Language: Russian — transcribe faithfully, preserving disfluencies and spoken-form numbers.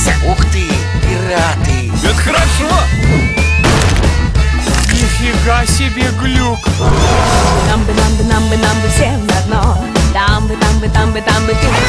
Ух ты, пираты! Это хорошо! Нифига себе глюк! Дамбы, дамбы, дамбы, дамбы, всем на дно. Дамбы, дамбы, дамбы, дамбы, ты